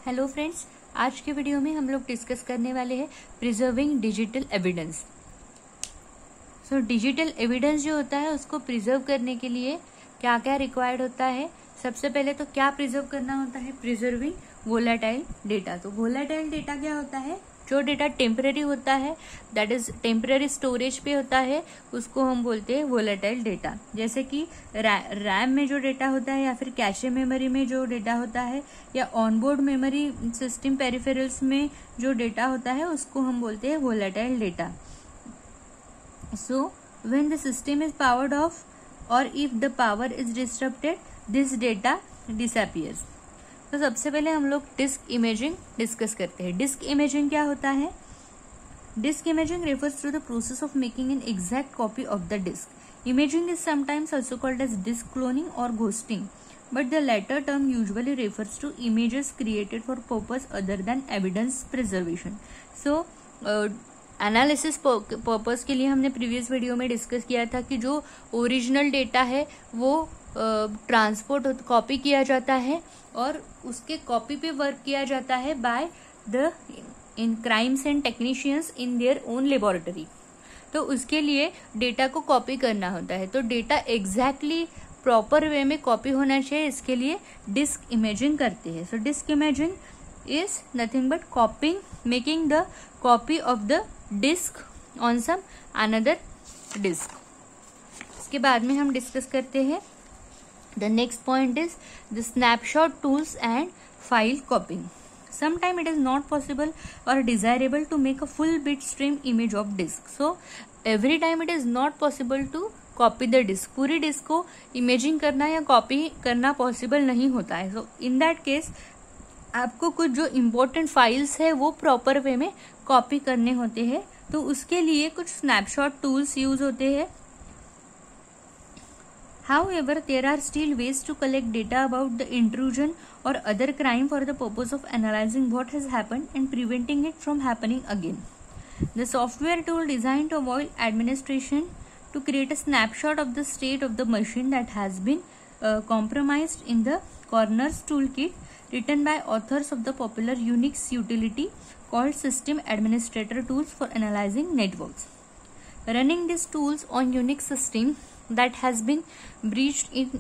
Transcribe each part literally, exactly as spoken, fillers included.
Hello friends, आज के video में हम लोग डिस्कस करने वाले हैं preserving digital evidence. So digital evidence जो होता है उसको प्रिजर्व करने के लिए क्या क्या रिक्वायर्ड होता है। सबसे पहले तो क्या प्रिजर्व करना होता है, प्रिजर्विंग वोलेटाइल डेटा। तो वोलेटाइल डेटा क्या होता है, जो डेटा टेम्पररी होता है, दैट इज टेम्पररी स्टोरेज पे होता है, उसको हम बोलते हैं वोलेटाइल डेटा। जैसे कि रैम में जो डेटा होता है या फिर कैशे मेमोरी में जो डेटा होता है या ऑनबोर्ड मेमोरी सिस्टम पेरिफेरल्स में जो डेटा होता है उसको हम बोलते हैं volatile data. So when the system is powered off और if the power is disturbed this data disappears. तो सबसे पहले हम लोग डिस्क इमेजिंग डिस्कस करते हैं। डिस्क इमेजिंग क्या होता है? Disk imaging refers to the process of making an exact copy of the disk. Imaging is sometimes also called as disk cloning or ghosting, but the latter term usually refers to images created for purpose other than evidence preservation. So analysis uh, purpose के लिए हमने previous video में discuss किया था कि जो original data है वो ट्रांसपोर्ट uh, कॉपी किया जाता है और उसके कॉपी पे वर्क किया जाता है by the in crimes and technicians in their own laboratory. तो उसके लिए डेटा को कॉपी करना होता है। तो डेटा एग्जैक्टली प्रॉपर वे में कॉपी होना चाहिए, इसके लिए डिस्क इमेजिंग करते हैं। So disk imaging is nothing but copying making the copy of the disk on some another disk. इसके बाद में हम डिस्कस करते हैं the next point is the snapshot tools and file copying. Sometime it is not possible or desirable to make a full bitstream image of disk. So every time it is not possible to copy the disk. पूरी disk को imaging करना या copy करना possible नहीं होता है। so in that case आपको कुछ जो इम्पोर्टेंट फाइल्स है वो प्रॉपर वे में कॉपी करने होते हैं। तो उसके लिए कुछ स्नैपशॉट टूल्स यूज होते हैं। However, there are still ways to collect data about the intrusion or other crime for the purpose of analyzing what has happened and preventing it from happening again. The software tool designed to avoid administration to create a snapshot of the state of the machine that has been uh, compromised in the Corners toolkit, written by authors of the popular Unix utility called System Administrator Tools for Analyzing Networks. Running these tools on Unix system that has been breached in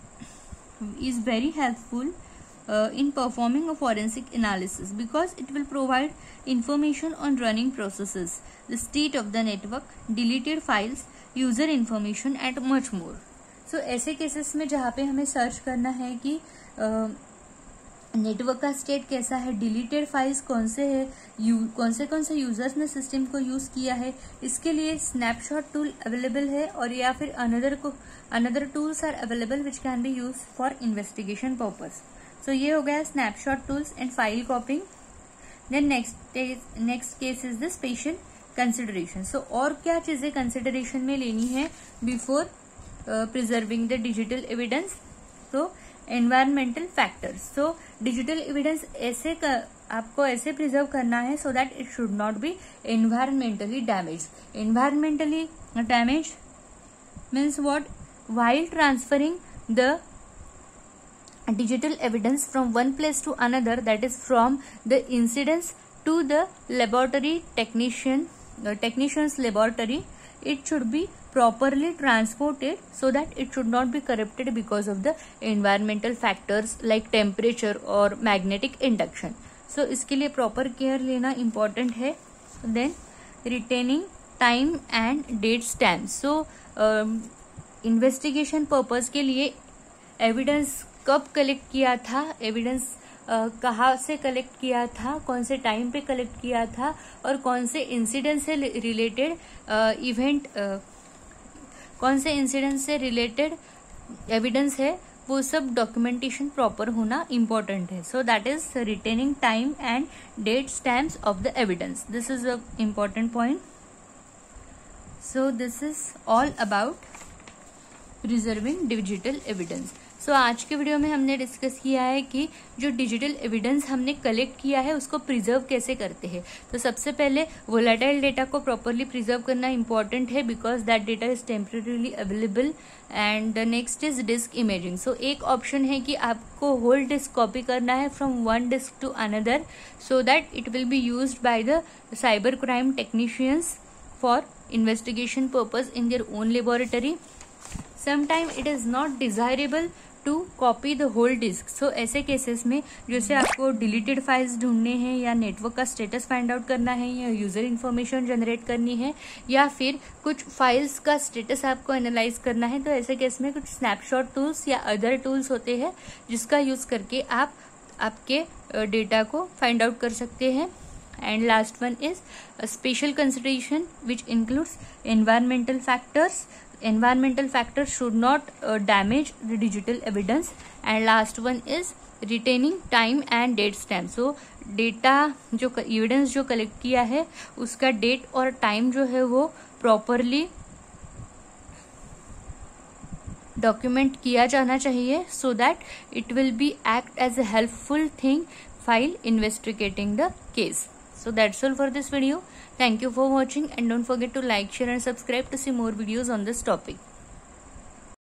is very helpful uh, in performing a forensic analysis because it will provide information on running processes, the state of the network, deleted files, user information and much more. So ऐसे cases में जहाँ पे हमें search करना है कि uh, network का state कैसा है, डिलीटेड फाइल्स कौन से है, यू कौन से कौन से यूजर्स ने सिस्टम को यूज किया है, इसके लिए स्नैपशॉट टूल अवेलेबल है और या फिर अनदर को another tools are available which can be use for investigation purpose. So ये हो गया snapshot tools and file copying. Then next next case is the special consideration. So और क्या चीजें कंसिडरेशन में लेनी है before preserving the digital evidence? तो environmental factors. So digital evidence ऐसे कर, आपको ऐसे प्रिजर्व करना है so that it should not be environmentally damage. Environmentally damage means what? While transferring the digital evidence from one place to another, that is from the incidents to the laboratory technician uh, technician's laboratory, it should be properly transported so that it should not be corrupted because of the environmental factors like temperature or magnetic induction. So इसके लिए proper care लेना important है। Then retaining time and date stamps. So uh, investigation purpose के लिए evidence कब collect किया था, evidence uh, कहाँ से कलेक्ट किया था, कौन से टाइम पे कलेक्ट किया था और कौन से इंसिडेंट से रिलेटेड इवेंट uh, कौन से इंसिडेंट से रिलेटेड एविडेंस है, वो सब डॉक्यूमेंटेशन प्रॉपर होना इम्पोर्टेंट है। So that is retaining time and date stamps of the evidence. This is a important point. So this is all about preserving digital evidence. So so, आज के video में हमने discuss किया है कि जो डिजिटल एविडेंस हमने कलेक्ट किया है उसको प्रिजर्व कैसे करते हैं। तो सबसे पहले वोलेटाइल डेटा को प्रॉपरली प्रिजर्व करना इंपॉर्टेंट है because that data is temporarily available. And next is disk imaging. So एक ऑप्शन है कि आपको होल डिस्क कॉपी करना है from one disk to another so that it will be used by the cyber crime technicians for investigation purpose in their own laboratory. Sometime it is not desirable to copy the whole disk. So ऐसे cases में जैसे आपको deleted files ढूंढने हैं या network का status find out करना है या यूजर इन्फॉर्मेशन जनरेट करनी है या फिर कुछ फाइल्स का स्टेटस आपको एनालाइज करना है, तो ऐसे केस में कुछ स्नैपशॉट टूल्स या अदर टूल्स होते हैं जिसका यूज करके आप आपके डेटा को फाइंड आउट कर सकते हैं। And last one is a special consideration which includes environmental factors. Environmental factors should not uh, damage the digital evidence. And last one is retaining time and date stamp. So data जो evidence जो collect किया है उसका date और time जो है वो properly document किया जाना चाहिए so that it will be act as a helpful thing while investigating the case. So that's all for this video. Thank you for watching and don't forget to like, share and subscribe to see more videos on this topic.